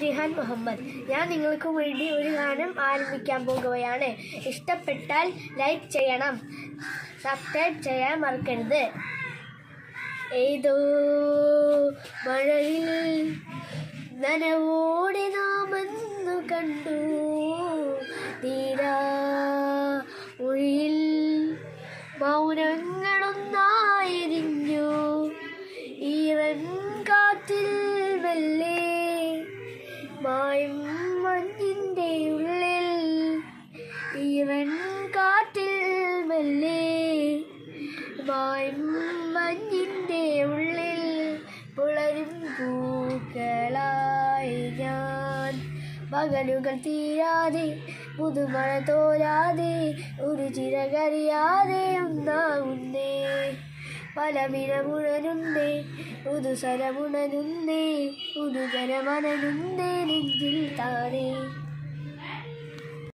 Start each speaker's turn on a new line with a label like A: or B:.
A: റിഹാൻ മുഹമ്മദ്. ഞാൻ നിങ്ങൾക്ക് വേണ്ടി ഒരു ഗാനം ആരംഭിക്കാൻ പോകുകയാണ്. ഇഷ്ടപ്പെട്ടാൽ ലൈക്ക് ചെയ്യണം, സബ്സ്ക്രൈബ് ചെയ്യാൻ മറക്കരുത്. ഏതോ മഴയിൽ നനവോടെ നാമെന്നു കണ്ടു, തീരാ മൊഴിയിൽ മൗനങ്ങളൊന്നായിരിഞ്ഞു, ഈറൻ കാറ്റിൽ മെല്ലെ മായും മഞ്ഞിൻ്റെ ഉള്ളിൽ, ഈറൻ കാറ്റിൽ മെല്ലെ മായും മഞ്ഞിൻ്റെ ഉള്ളിൽ പുളരും പൂക്കളായി ഞാൻ. പകലുകൾ തീരാതെ പുതുമഴ തോരാതെ ഒരു ചിറകരിയാതെ ഒന്നാകുന്നേ, പല വിനമുണരുന്നേ പുതുസരമുണരുന്നേ, പുതുജനമണരുന്നേ നെഞ്ചിൽ താനേ.